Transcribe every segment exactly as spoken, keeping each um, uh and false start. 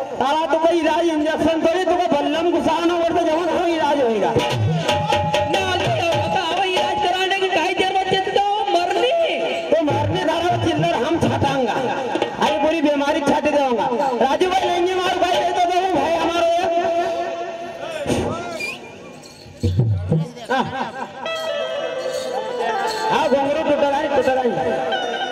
तारा तो कोई इलाज इंजेक्शन थोड़ी तो बल्लम घुसाना और तो जवन हो इलाज होएगा ना बताओ इलाज कराने की काहे जरूरत है तो मरनी तो मरने धारा चिल्लर हम छाटांगा अरे पूरी बीमारी छाटे दूंगा राजू भाई लेंगे मारो भाई दे दो भाई हमारो हाँ घुंगरू टूटा रहा टूटा रहा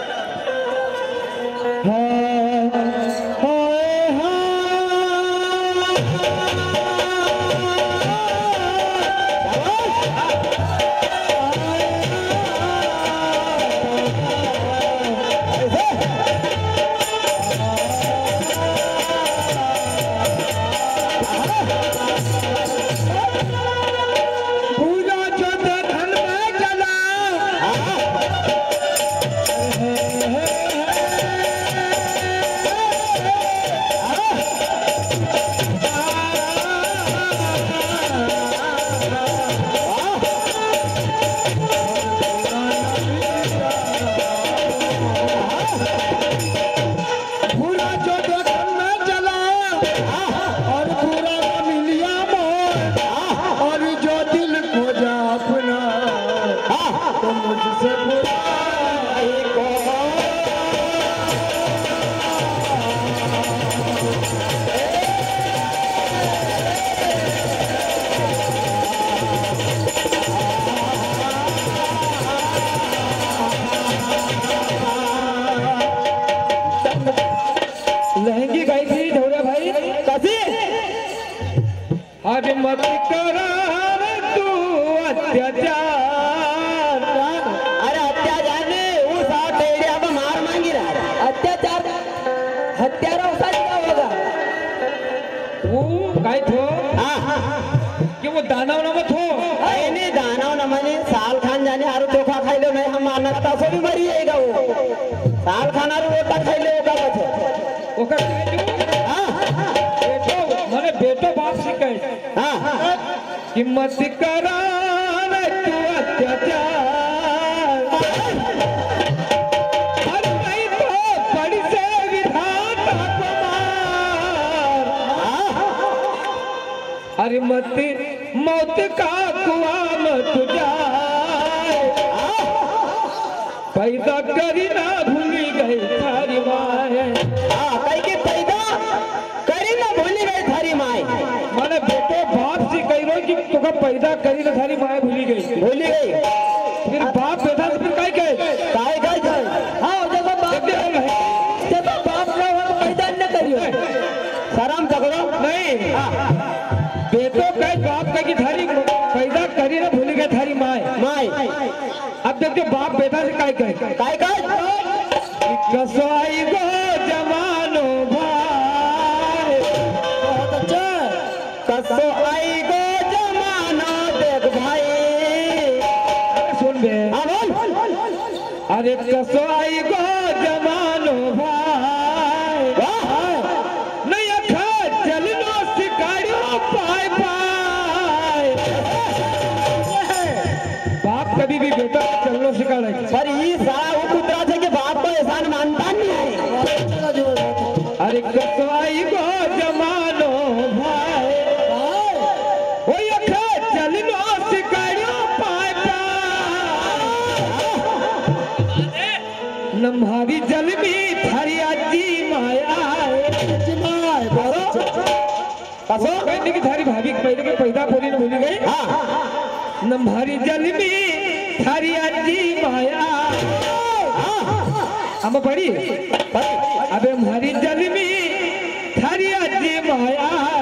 लहंगी गाई थी ढोले भाई कसी अरे मत कर तू अत्याचार अरे अत्याचार ने वो साथ एरिया में मार मांगी रहा है अत्याचार हत्यारा उसा क्या होगा वो काय थो हाँ कि वो दाना वाला मत हो नहीं दाना न मने साल खान जाने हारू चोखा खाई लो नहीं हम मानता सो भी मरी जाएगा वो साल खान हारू रोटा खाई ले होगा बचे ओकर हां बेटो माने बेटो बाप से कहे हां कि मत करा तू अत्याचार अरे नहीं तो बड़ी से विधाता कुमार अरे मत मौत का कुआं मत जाए पैदा करी ना भूली गई थारी माए हां कई के पैदा करी ना भूली गई थारी माए माने बेटे बाप से कह रहे कि तुका पैदा करी ना थारी माए भूली गई भूली गई फिर बाप बेटा से फिर काय कहे काय काय काय हां जब बाप जब बाप ना हो पैदा न करियो शर्म पकड़ो नहीं बेटो कह बाप का की थारी पैदा करी ना भूली गई थारी माए माए अब देखते बाप बेटा से काय कहे काय काय कसवाई गो जवानो भाई बहुत अच्छा कसो आई गो जमाना देख भाई सुन बे हाँ बोल अरे कसवाई गो जवानो भाई नहीं अखा चलनो शिकारियों पाए पाए बाप कभी भी बेटा चलनो सिखाड़ा पर ये सारा वो कुतरा थे कि बाप को एहसान मानता नहीं है अरे कसवाई गो जमानो भाई ओ अखा चलनो शिकारियों पाए पाए नम्हारी जल में थारी आजी माया कसो कहने की थारी भाभी पहले के पैदा बोली न भूली गई हाँ नम्हारी जल में थारी आजी माया हम पढ़ी अबे हमारी जल में थारी आजी माया